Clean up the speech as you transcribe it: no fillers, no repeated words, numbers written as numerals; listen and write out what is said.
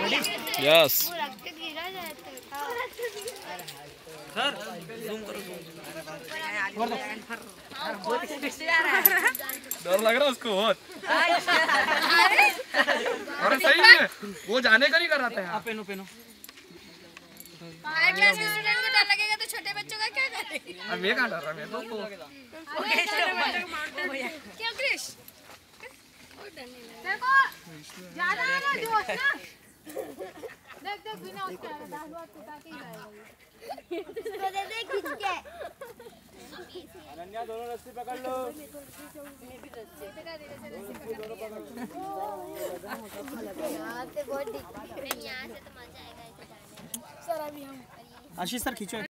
Yes sir zoom करो डर लग रहा है उसको बहुत। अरे सही है वो जाने का नहीं कराते हैं। पेनो पेनो हमारे क्लास के स्टूडेंट को डर लगेगा तो छोटे बच्चों का क्या करेंगे? अब मैं कहाँ डर रहा मैं तो क्यों क्रिश? देखो ज्यादा है ना जोश ना। देख देख बिना उसके 10 बार टूटा के ही जाएगा ये। इसको दे दे खींच के। अनन्या दोनों रस्सी पकड़ लो। यहाँ से बहुत दिख रहा है। यहाँ से तो मजा आएगा ऐसे जाने में। सर अभी हम आशीष सर खींचो।